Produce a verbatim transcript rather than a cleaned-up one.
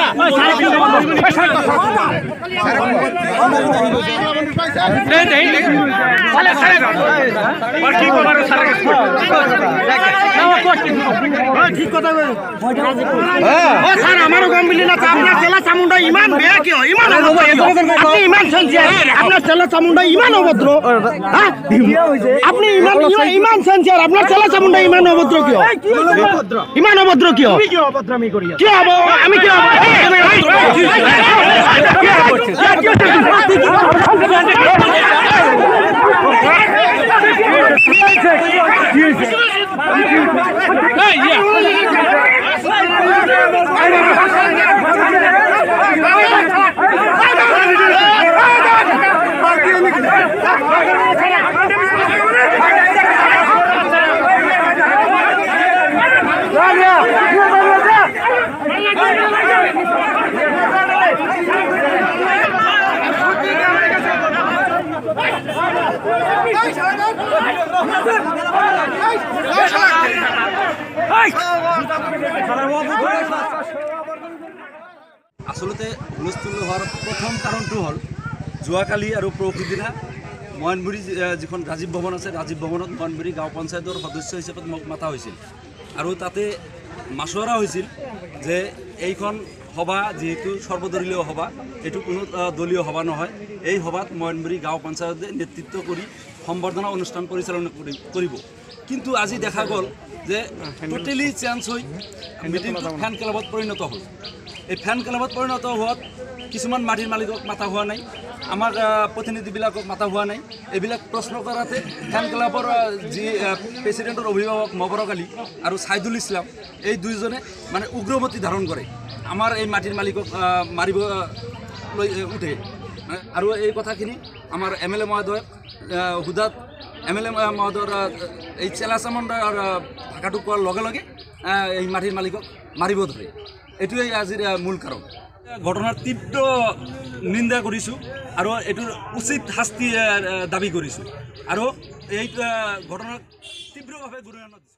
ঠিক কথা স্যার আমারও গম মিলি না আপনার চেলা চামুন্ডা ইমান বেয়া কি হয় ইমান আপনি ইমান সেন্সিয়ার আপনার চেলা চামুন্ডা ইমান অভদ্র আপনি ইমান ইমান সেন্সিয়ার আপনার চেলা চামুন্ডা ইমান অভদ্র কি হয় ইমান অভদ্র কি হয় কি অভদ্রামি করি কি হবো আমি কি হবো আসলতে হুলস্থুল হওয়ার প্রথম কারণটো হল যোৱাকালি আৰু পৰহি দিনা ময়নবুৰী যিখন ৰাজীৱ ভৱন আছে ৰাজীৱ ভৱনত ময়নবুৰী গাঁও পঞ্চায়তৰ সদস্য হিচাপে মোক মাতা হৈছিল আৰু তাতে মাছুৱৰা হৈছিল যে এইখন সভা যেহেতু সৰ্বদলীয় সভা এইটো কোনো দলীয় সভা নহয় এই সভাত ময়নবুৰী গাঁও পঞ্চায়তে নেতৃত্ব কৰি সম্বৰ্ধনা অনুষ্ঠান পৰিচালনা কৰিব কিন্তু আজি দেখা গ'ল যে টোটেলি চেঞ্জ হৈ মিটিংটো ফেন ক্লাবত পৰিণত হ'ল এই ফেন ক্লাবত পৰিণত হোৱাত কিছুমান মাটিৰ মালিকক মাতা হোৱা নাই আমাৰ প্ৰতিনিধিবিলাকক মাতা হোৱা নাই এইবিলাক প্ৰশ্ন কৰাতে ফেন ক্লাবৰ যি প্ৰেচিডেণ্টৰ অভিভাৱক মবৰক আলী আৰু ছাইদুল ইছলাম এই দুইজনে মানে উগ্ৰমতি ধাৰণ কৰে আমাৰ এই মাটিৰ মালিকক মাৰিব লৈ উঠে আৰু এই কথাখিনি আমাৰ এম এল এ মহোদয় হুদাত এম এল এ মহোদয়ৰ এই চেলা চামুণ্ডাৰ ভাষাটো কোৱাৰ লগে লগে এই মাটিৰ মালিকক মাৰিব ধৰে এইটোৱে আজিৰ মূল কাৰণ ঘটনাৰ তীব্ৰ নিন্দা কৰিছোঁ আৰু এইটোৰ উচিত শাস্তি দাবী কৰিছোঁ আৰু এই ঘটনাক তীব্ৰভাৱে গুৰুত্ব